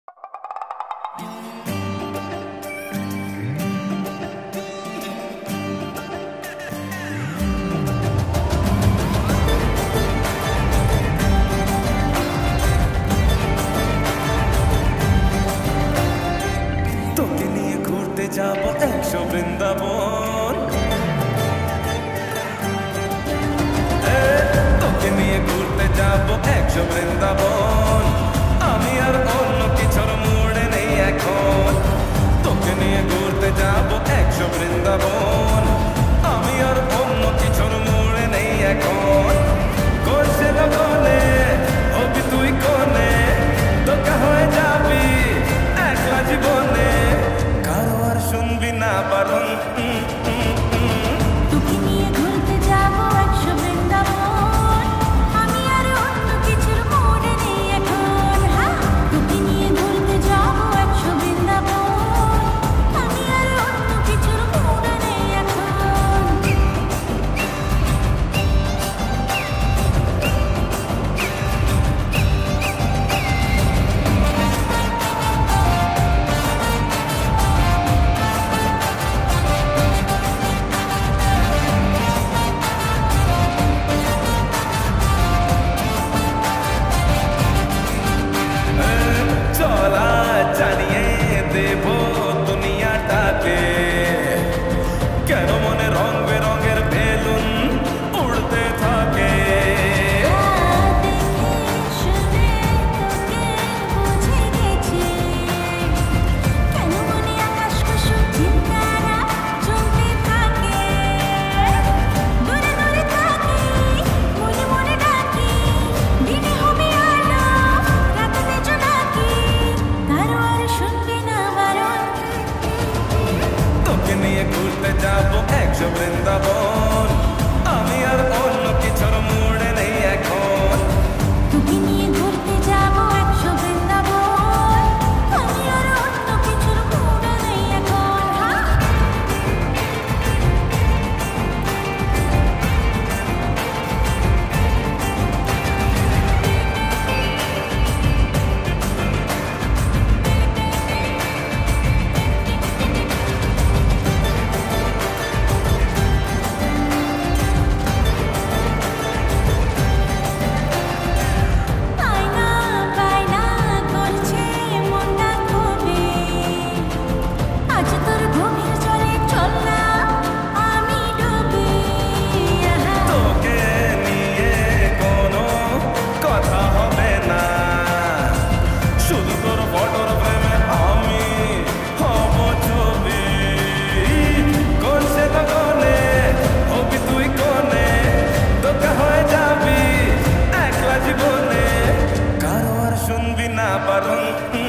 তোকে নিয়ে ঘুরতে যাব 100 বৃন্দাবন, তোকে নিয়ে ঘুরতে যাব 100 বৃন্দাবন। আমি আর অন্য কিছুর মুডে নেই এখন। তোকে নিয়ে ঘুরতে যাব 100 বৃন্দাবন, আমি আর অন্য কিছুর মুডে নেই এখন। করছে লগনে হবি তুই কোনে, তোকে হয়ে যাবি একলা জীবনে, কারো আর শুনবি না বারণ। তোকে নিয়ে ঘুরতে যাব 100 বৃন্দাবন, আমি আর অন্য কিছুর মুডে নেই এখন। তোকে নিয়ে ঘুরতে যাব 100 বৃন্দাবন, আমি আর অন্য কিছুর মুডে নেই এখন। চলা জানিয়ে দেব দুনিয়াটাকে, কেন মনে রং বেরঙের বেলুন উড়তে থাকে। দেখে শুনে তোকে বুঝে গেছি, কেন মনে আকাশ কুসুম চিন্তারা চলতে থাকে। দূরে দূরে থাকি, মনে মনে ডাকি, দিনে হবে আলো, রাতে জোনাকি, কারো আর শুনবে না বারণ। তোকে নিয়ে ঘুরতে যাব 100 বৃন্দাবন, আমি আর অন্য কিছুর মুডে নেই এখন। তোকে নিয়ে ঘুরতে যাব 100 বৃন্দাবন, আমি আর অন্য কিছুর মুডে নেই এখন। আয়না বায়না করছে মনটা খুবই, আজ তোর গভীর জলে চল না আমি ডুবি। তোকে নিয়ে কোনো কথা হবে না, শুধু তোর ফটোর প্রেমে আমি হব ছবি। করছে লগনে হবি তুই কোনে, তোকে হয়ে যাবি একলা জীবনে, কারো আর শুনবি না বারণ।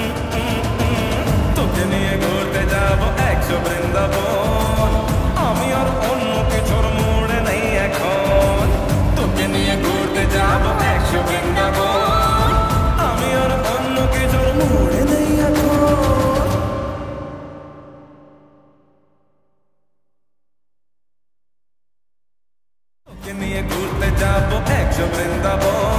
তোকে নিয়ে ঘুরতে যাব 100 বৃন্দাবন, আমি আর অন্য কিছুর মুডে নেই এখন। তোকে নিয়ে ঘুরতে যাব 100 বৃন্দাবন, আমি আর অন্য কিছুর মুডে নেই এখন। তোকে নিয়ে ঘুরতে যাব 100 বৃন্দাবন।